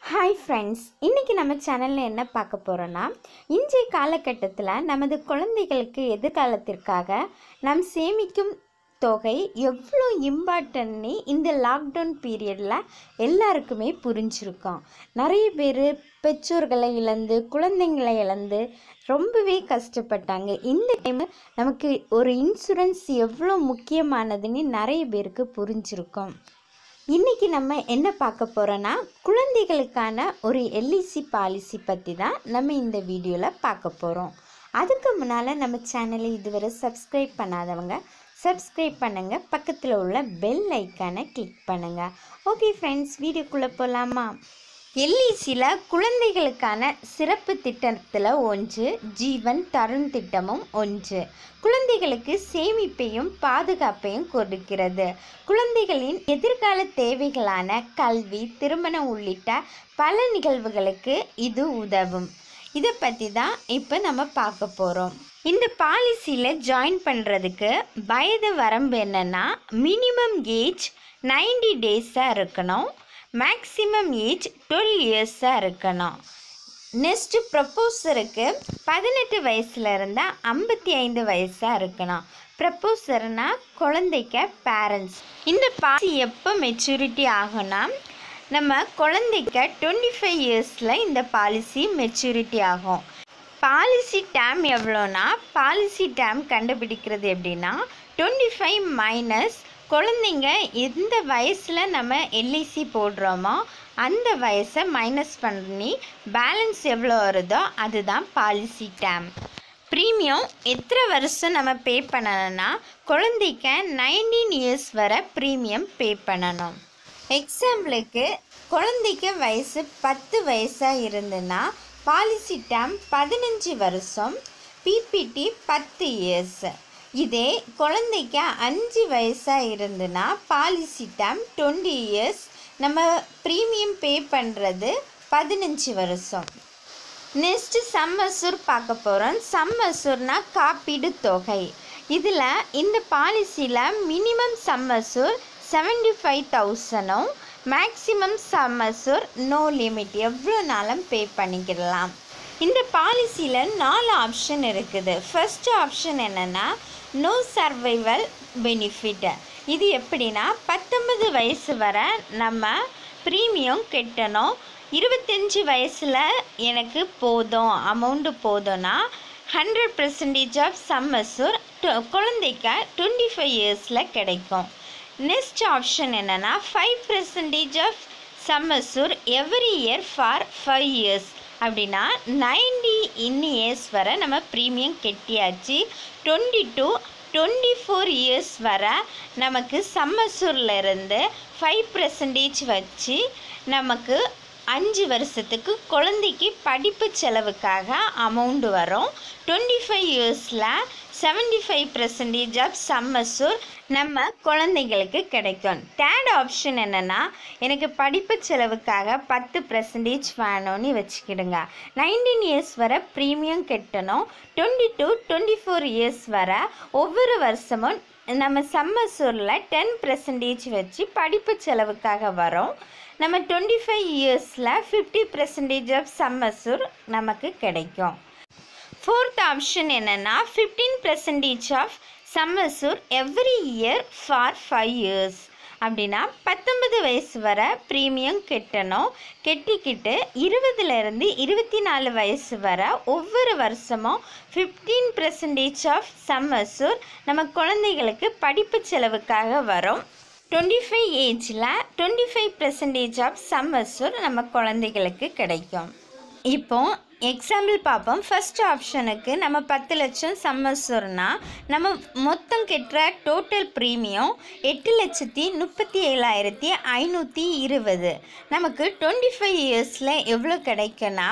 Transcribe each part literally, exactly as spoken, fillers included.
Hi friends, இன்னைக்கு நம்ம சேனல்ல என்ன பார்க்க போறோம்னா இன்றைய காலகட்டத்தில் நமது குழந்தைகளுக்கு எதிர்காலத்திற்காக நாம் சேமிக்கும் தொகை எவ்வளோ இம்பார்ட்டன்ட்னு இந்த லாக்டவுன் பீரியடில் எல்லாருக்குமே புரிஞ்சிருக்கும். நிறைய பேர் பெற்றோர்களை இழந்து குழந்தைங்களை இழந்து ரொம்பவே கஷ்டப்பட்டாங்க. இந்த டைம் நமக்கு ஒரு இன்சூரன்ஸ் எவ்வளோ முக்கியமானதுன்னு நிறைய பேருக்கு புரிஞ்சிருக்கும். இன்றைக்கி நம்ம என்ன பார்க்க போகிறோன்னா குழந்தைகளுக்கான ஒரு எல்ஐசி பாலிசி பற்றி தான் நம்ம இந்த வீடியோவில் பார்க்க போகிறோம். அதுக்கு முன்னால் நம்ம சேனலை இதுவரை சப்ஸ்கிரைப் பண்ணாதவங்க சப்ஸ்கிரைப் பண்ணுங்கள், பக்கத்தில் உள்ள பெல் ஐக்கானை கிளிக் பண்ணுங்கள். ஓகே ஃப்ரெண்ட்ஸ், வீடியோக்குள்ளே போகலாமா? எல்ஐசியில் குழந்தைகளுக்கான சிறப்பு திட்டத்தில் ஒன்று ஜீவன் தருண் திட்டமும் ஒன்று. குழந்தைகளுக்கு சேமிப்பையும் பாதுகாப்பையும் கொடுக்கிறது. குழந்தைகளின் எதிர்கால தேவைகளான கல்வி, திருமணம் உள்ளிட்ட பல நிகழ்வுகளுக்கு இது உதவும். இதை பற்றி தான் இப்போ நம்ம பார்க்க போகிறோம். இந்த பாலிசியில் ஜாயின் பண்ணுறதுக்கு வயது வரம்பு என்னென்னா மினிமம் ஏஜ் நைன்டி டேஸாக இருக்கணும், மேக்ஸிமம் ஏஜ் டுவெல் இயர்ஸாக இருக்கணும். நெக்ஸ்ட்டு ப்ரப்போசருக்கு பதினெட்டு வயசுல இருந்தால் ஐம்பத்தி ஐந்து வயசாக இருக்கணும். ப்ரப்போசர்னா குழந்தைக்க பேரண்ட்ஸ். இந்த பாலிசி எப்போ மெச்சூரிட்டி ஆகும்னா நம்ம குழந்தைக்க டுவெண்ட்டி ஃபைவ் இயர்ஸில் இந்த பாலிசி மெச்சூரிட்டி ஆகும். பாலிசி டேம் எவ்வளோனா பாலிசி டேம் கண்டுபிடிக்கிறது எப்படின்னா டுவெண்ட்டி ஃபைவ் மைனஸ் குழந்தைங்க எந்த வயசில் நம்ம எல்ஐசி போடுறோமோ அந்த வயசை மைனஸ் பண்ணி பேலன்ஸ் எவ்வளோ வருதோ அதுதான் பாலிசி டேம். ப்ரீமியம் எத்தனை வருஷம் நம்ம பே பண்ணணும்னா குழந்தைக்க நைன்டீன் இயர்ஸ் வரை ப்ரீமியம் பே பண்ணணும். எக்ஸாம்பிளுக்கு குழந்தைக்கு வயசு பத்து வயசாக இருந்துன்னா பாலிசி டேம் பதினஞ்சு வருஷம், பிபிடி பத்து இயர்ஸ். இதே குழந்தைக்கு அஞ்சு வயசாக இருந்துன்னா பாலிசி டேம் டுவெண்ட்டி இயர்ஸ், நம்ம ப்ரீமியம் பே பண்ணுறது பதினஞ்சு வருஷம். நெக்ஸ்ட்டு சம்மசூர் பார்க்க போகிறோம். சம்மசூர்னா காப்பீடு தொகை. இதில் இந்த பாலிசியில் மினிமம் சம்மசூர் செவன்டி ஃபைவ் தௌசண்டும் மேக்ஸிமம் சம்மசூர் நோ லிமிட், எவ்வளோ நாளும் பே பண்ணிக்கிடலாம். இந்த பாலிசியில் நாலு ஆப்ஷன் இருக்குது. ஃபர்ஸ்ட் ஆப்ஷன் என்னென்னா நோ சர்வைவல் பெனிஃபிட். இது எப்படின்னா பத்தொன்பது வயசு வரை நம்ம ப்ரீமியம் கட்டணும். இருபத்தஞ்சி வயசில் எனக்கு போதும் அமௌண்ட்டு போதும்னா ஹண்ட்ரட் பர்சன்டேஜ் ஆஃப் சம்மசூர் குழந்தைக்க டுவெண்ட்டி ஃபைவ் இயர்ஸில் கிடைக்கும். நெக்ஸ்ட் ஆப்ஷன் என்னென்னா five percentage of sum assured every year for five years. அப்படின்னா நைன்டி இன் இயர்ஸ் வரை நம்ம ப்ரீமியம் கட்டியாச்சு. Twenty two twenty four years வரை நமக்கு சம்மசூரில் இருந்து ஃபைவ் பர்சன்டேஜ் வச்சு நமக்கு அஞ்சு வருஷத்துக்கு குழந்தைக்கு படிப்பு செலவுக்காக அமௌண்ட் வரும். டுவெண்ட்டி ஃபைவ் இயர்ஸில் seventy five percentage of sum assured நம்ம குழந்தைங்களுக்கு கிடைக்கும். தேர்ட் ஆப்ஷன் என்னென்னா எனக்கு படிப்பு செலவுக்காக பத்து பர்சன்டேஜ் வேணும்னு வச்சுக்கிடுங்க. நைன்டீன் இயர்ஸ் வரை ப்ரீமியம் கட்டணும். Twenty two twenty four years வரை ஒவ்வொரு வருஷமும் நம்ம சம்மசூரில் டென் பர்சன்டேஜ் வச்சு படிப்பு செலவுக்காக வரும். நம்ம டுவெண்ட்டி ஃபைவ் இயர்ஸில் ஃபிஃப்டி பர்சன்டேஜ் ஆஃப் சம்மசூர் நமக்கு கிடைக்கும். ஃபோர்த் ஆப்ஷன் என்னென்னா fifteen percentage of sum assured every year for five years. அப்படின்னா பத்தொன்பது வயசு வரை ப்ரீமியம் கட்டணும். கெட்டிக்கிட்டு இருபதுலேருந்து இருபத்தி நாலு வயசு வரை ஒவ்வொரு வருஷமும் ஃபிஃப்டீன் பர்சன்டேஜ் ஆஃப் சம்மசூர் நம்ம குழந்தைகளுக்கு படிப்பு செலவுக்காக வரும். டுவெண்ட்டி ஃபைவ் ஏஜில் twenty five percentage of sum assured நம்ம குழந்தைகளுக்கு கிடைக்கும். இப்போ எக்ஸாம்பிள் பார்ப்போம். ஃபர்ஸ்ட் ஆப்ஷனுக்கு நம்ம பத்து லட்சம் சம்மசூர்னா நம்ம மொத்தம் கட்டுற டோட்டல் ப்ரீமியம் எட்டு லட்சத்தி முப்பத்தி ஏழாயிரத்தி ஐநூற்றி இருபது. நமக்கு டுவெண்ட்டி ஃபைவ் இயர்ஸில் எவ்வளோ கிடைக்குன்னா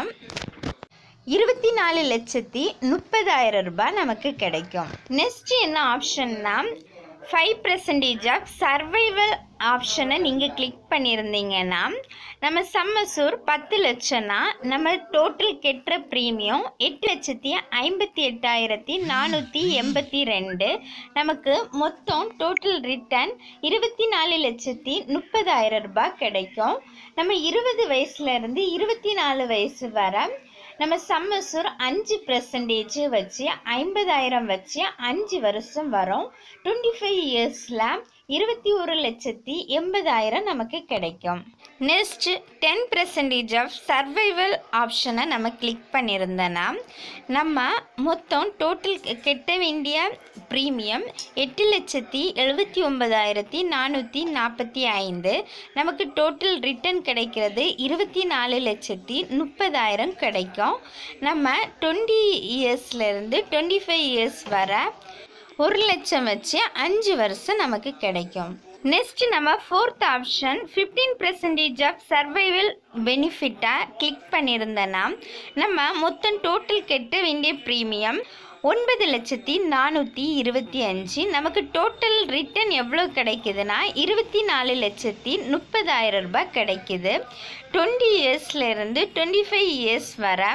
இருபத்தி நாலு லட்சத்தி முப்பதாயிரம் ரூபாய் நமக்கு கிடைக்கும். நெக்ஸ்ட் என்ன ஆப்ஷன்னா ஃபைவ் பர்சன்டேஜ் ஆஃப் சர்வைவல் ஆப்ஷனை நீங்கள் கிளிக் பண்ணியிருந்தீங்கன்னா நம்ம சம்மசூர் பத்து லட்சம்னா நம்ம டோட்டல் கெட்டுற ப்ரீமியம் எட்டு லட்சத்தி ஐம்பத்தி எட்டாயிரத்தி நானூற்றி எண்பத்தி ரெண்டு நமக்கு மொத்தம் டோட்டல் ரிட்டர்ன் இருபத்தி நாலு லட்சத்தி முப்பதாயிரம் ரூபாய் கிடைக்கும். நம்ம இருபது வயசுலேருந்து இருபத்தி நாலு வயசு வரை நம்ம சம்மசூர் அஞ்சு பர்சன்டேஜ் வச்சு ஐம்பதாயிரம் வச்சு அஞ்சு வருஷம் வரும். டுவெண்ட்டி ஃபைவ் இயர்ஸில் இருபத்தி ஒரு லட்சத்தி எண்பதாயிரம் நமக்கு கிடைக்கும். Next ten percentage of survival ஆப்ஷனை நம்ம கிளிக் பண்ணியிருந்தோன்னா நம்ம மொத்தம் டோட்டல் கெட்ட வேண்டிய ப்ரீமியம் எட்டு லட்சத்தி எழுபத்தி ஒன்பதாயிரத்தி நானூற்றி நாற்பத்தி ஐந்து நமக்கு டோட்டல் ரிட்டர்ன் கிடைக்கிறது இருபத்தி நாலு லட்சத்தி முப்பதாயிரம் கிடைக்கும். நம்ம டுவெண்ட்டி இயர்ஸ்லேருந்து டுவெண்ட்டி ஃபைவ் இயர்ஸ் வர ஒரு லட்சம் வச்சு அஞ்சு வருஷம் நமக்கு கிடைக்கும். நெக்ஸ்ட் நம்ம fourth option fifteen percentage of survival பெனிஃபிட்டை கிளிக் பண்ணியிருந்தோன்னா நம்ம மொத்தம் டோட்டல் கெட்ட வேண்டிய ப்ரீமியம் ஒன்பது லட்சத்தி நானூற்றி இருபத்தி அஞ்சு நமக்கு டோட்டல் ரிட்டர்ன் எவ்வளோ கிடைக்குதுன்னா இருபத்தி நாலு லட்சத்தி முப்பதாயிரம் ரூபாய் கிடைக்குது. டுவெண்ட்டி இயர்ஸ்லேருந்து டுவெண்ட்டி ஃபைவ் இயர்ஸ் வர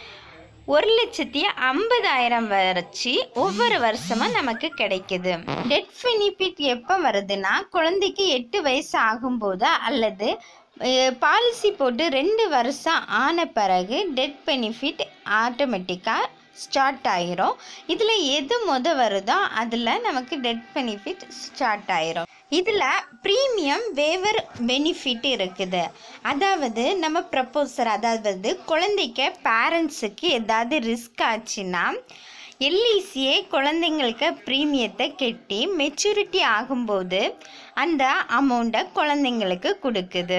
ஒரு லட்சத்தி ஐம்பதாயிரம் வரைச்சி ஒவ்வொரு வருஷமும் நமக்கு கிடைக்குது. டெத் பெனிஃபிட் எப்போ வருதுன்னா குழந்தைக்கு எட்டு வயசு ஆகும்போது அல்லது பாலிசி போட்டு ரெண்டு வருஷம் ஆன பிறகு டெத் பெனிஃபிட் ஆட்டோமேட்டிக்காக ஸ்டார்ட் ஆகிரும். இதில் எது முத வருதோ அதில் நமக்கு டெத் பெனிஃபிட் ஸ்டார்ட் ஆகிரும். இதில் ப்ரீமியம் வேவர் பெனிஃபிட் இருக்குது. அதாவது நம்ம ப்ரப்போசர் அதாவது குழந்தைக்கு பேரண்ட்ஸுக்கு ஏதாவது ரிஸ்க் ஆச்சுன்னா எல்ஐசியே குழந்தைங்களுக்கு ப்ரீமியத்தை கட்டி மெச்சூரிட்டி ஆகும்போது அந்த அமௌண்ட்டை குழந்தைங்களுக்கு கொடுக்குது.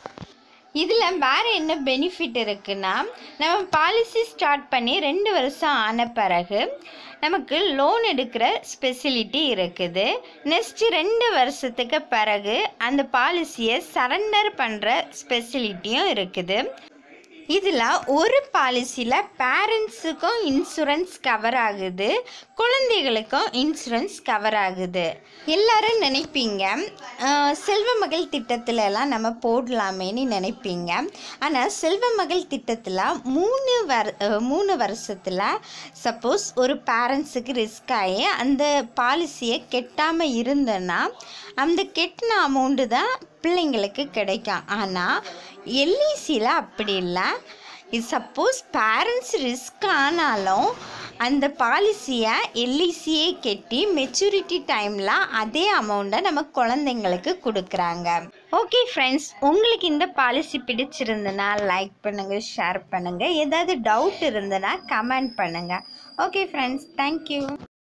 இதில் வேறு என்ன பெனிஃபிட் இருக்குன்னா நம்ம பாலிசி ஸ்டார்ட் பண்ணி ரெண்டு வருஷம் ஆன பிறகு நமக்கு லோன் எடுக்கிற ஸ்பெசிலிட்டி இருக்குது. நெக்ஸ்ட்டு ரெண்டு வருஷத்துக்கு பிறகு அந்த பாலிசியை சரண்டர் பண்ணுற ஸ்பெசிலிட்டியும் இருக்குது. இதில் ஒரு பாலிசியில் பேரண்ட்ஸுக்கும் இன்சூரன்ஸ் கவர் ஆகுது, குழந்தைகளுக்கும் இன்சூரன்ஸ் கவர் ஆகுது. எல்லாரும் நினைப்பீங்க செல்வ மகள் திட்டத்திலலாம் நம்ம போடலாமேன்னு நினைப்பீங்க. ஆனால் செல்வ மகள் திட்டத்தில் மூணு வர மூணு வருஷத்தில் சப்போஸ் ஒரு பேரண்ட்ஸுக்கு ரிஸ்க் ஆகி அந்த பாலிசியை கெட்டாமல் இருந்தோன்னா அந்த கெட்டின அமௌண்ட்டு தான் பிள்ளைங்களுக்கு கிடைக்கும். ஆனால் எல்ஐசியில் அப்படி இல்லை. சப்போஸ் பேரண்ட்ஸ் ரிஸ்க் ஆனாலும் அந்த பாலிசியை எல்ஐசியே கட்டி மெச்சூரிட்டி டைமில் அதே அமௌண்ட்டை நம்ம குழந்தைங்களுக்கு கொடுக்குறாங்க. ஓகே ஃப்ரெண்ட்ஸ், உங்களுக்கு இந்த பாலிசி பிடிச்சிருந்துன்னா லைக் பண்ணுங்கள், ஷேர் பண்ணுங்கள். ஏதாவது டவுட் இருந்ததுன்னா கமெண்ட் பண்ணுங்கள். Okay friends, thank you.